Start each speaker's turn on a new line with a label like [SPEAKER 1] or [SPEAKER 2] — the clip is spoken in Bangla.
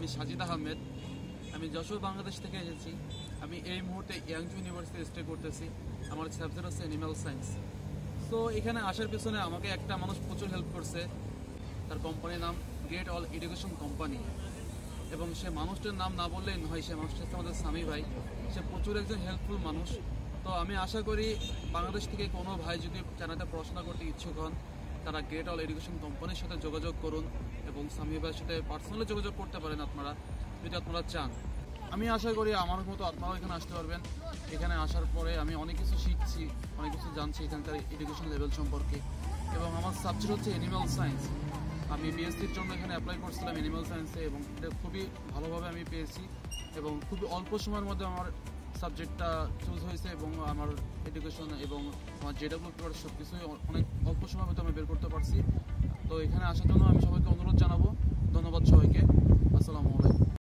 [SPEAKER 1] আমি সাজিদ আহমেদ। আমি যশোর বাংলাদেশ থেকে এসেছি। আমি এই মুহূর্তে ইয়াংজু ইউনিভার্সিটি স্টে করতেছি। আমার সাবজেক্ট হচ্ছে অ্যানিম্যাল সায়েন্স। তো এখানে আসার পেছনে আমাকে একটা মানুষ প্রচুর হেল্প করছে। তার কোম্পানির নাম গ্রেট অল এডুকেশন কোম্পানি, এবং সে মানুষটার নাম না বললেই নয়। সে মানুষটা হচ্ছে আমাদের স্বামী ভাই। সে প্রচুর একজন হেল্পফুল মানুষ। তো আমি আশা করি বাংলাদেশ থেকে কোনো ভাই যদি চায়নাতে পড়াশোনা করতে ইচ্ছুক হন, তারা গ্রেট অল এডুকেশন কোম্পানির সাথে যোগাযোগ করুন এবং স্বামী ভাইয়ের সাথে পার্সোনালি যোগাযোগ করতে পারেন আপনারা, যদি আপনারা চান। আমি আশা করি আমার মতো আপনারাও এখানে আসতে পারবেন। এখানে আসার পরে আমি অনেক কিছু শিখছি, অনেক কিছু জানছি এখানকার এডুকেশন লেভেল সম্পর্কে। এবং আমার সাবজেক্ট হচ্ছে অ্যানিম্যাল সায়েন্স। আমি বিএসসির জন্য এখানে অ্যাপ্লাই করছিলাম অ্যানিম্যাল সায়েন্সে, এবং এটা খুবই ভালোভাবে আমি পেয়েছি এবং খুবই অল্প সময়ের মধ্যে আমার সাবজেক্টটা চুজ হয়েছে। এবং আমার এডুকেশন এবং আমার জেডাব্লিউ পেপার সব কিছুই অনেক অল্প সময়ের মধ্যে আমি বের করতে পারছি। তো এখানে আসার জন্য আমি সবাইকে অনুরোধ জানাবো। ধন্যবাদ সবাইকে। আসসালামু আলাইকুম।